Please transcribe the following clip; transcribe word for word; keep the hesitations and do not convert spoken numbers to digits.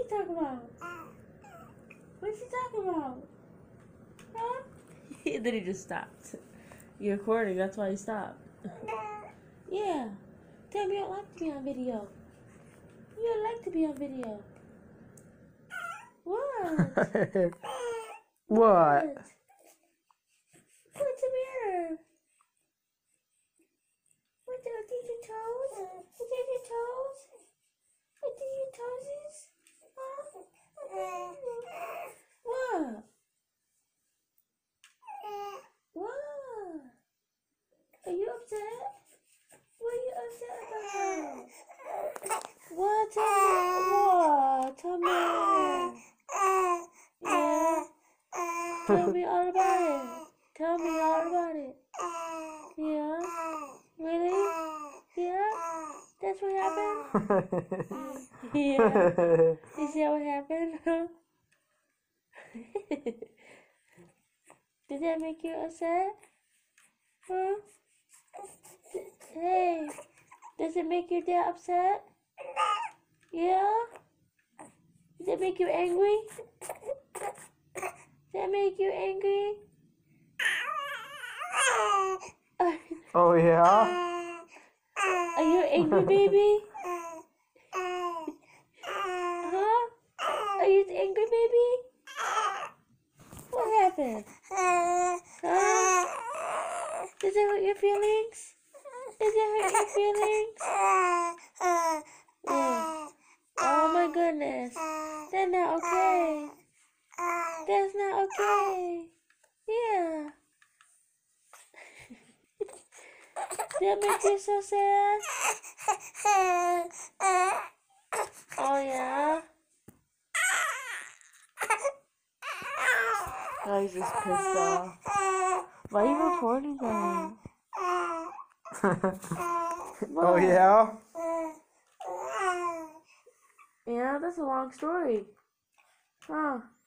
you talking about? What you talking about? Huh? Then he just stopped. You're recording, that's why he stopped. Yeah. Tell me you don't like to be on video. You don't like to be on video. What? What? What's the matter? What the, did your toes? Did your toes? What did your toesies? Huh? What? What? Are you upset? What are you upset about? What? Tell me. What? Tell me. Yeah. Tell me all about it. Tell me all about it. Yeah. Really? Yeah. That's what happened. Yeah. You see what happened? Did that make you upset? Huh? Hey, does it make your dad upset? Yeah? Does it make you angry? Does that make you angry? Oh, yeah? Are you an angry baby? Huh? Are you an angry baby? What happened? Huh? Does it hurt your feelings? Does it hurt your feelings? Yeah. Oh my goodness. That's not okay. That's not okay. Yeah. That makes you so sad? Oh yeah? Oh, he's just pissed off. Why are you recording that? Oh, yeah? Yeah, that's a long story. Huh.